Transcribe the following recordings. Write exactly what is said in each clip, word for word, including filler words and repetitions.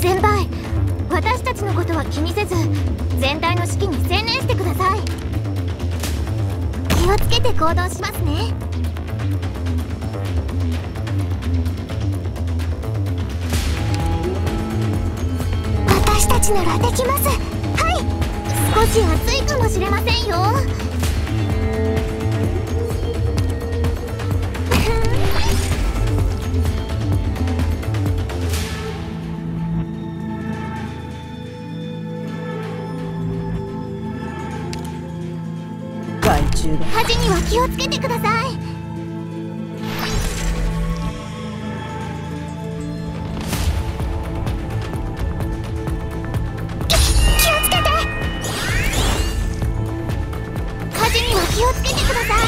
先輩、私たちのことは気にせず全体の指揮に専念してください。気をつけて行動しますね。私たちならできます。はい、少し暑いかもしれませんよ。火事には気をつけてください。気をつけて。火事には気をつけてください。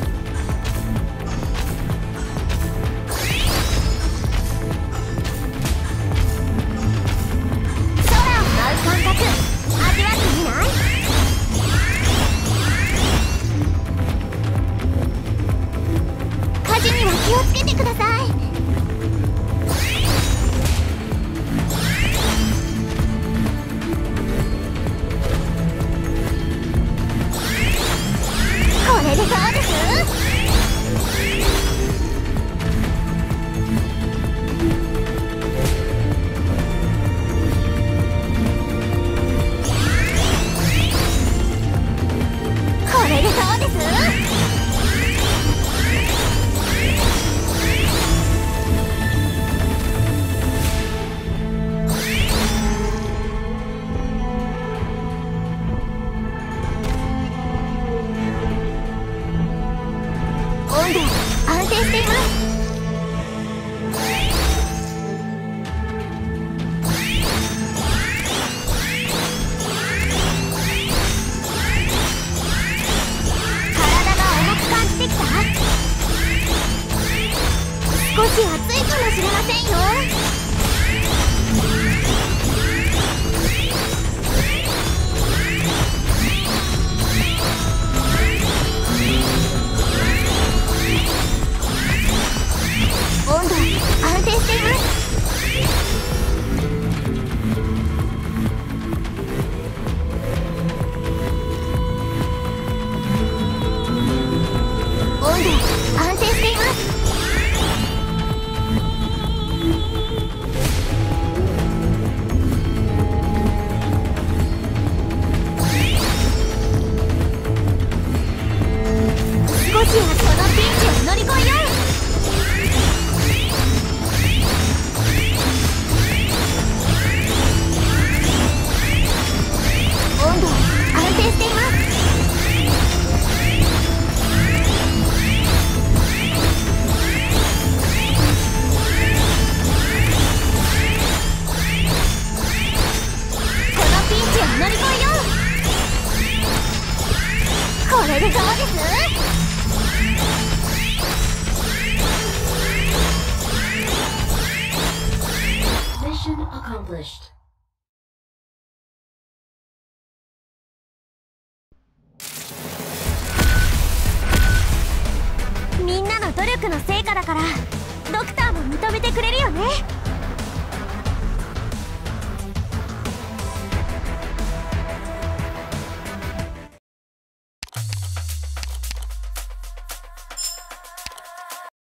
空を舞う感覚味わってみない？火事には気をつけてください。これでどうです？これでどうです？温度安定しています。体が重く感じてきた？少し暑いかもしれませんよ。温度安定しています。温度安定しています。少しはこのピンチを乗り越えよう。温度安定しています。このピンチを乗り越えよう。これでどうです？ Mission accomplished.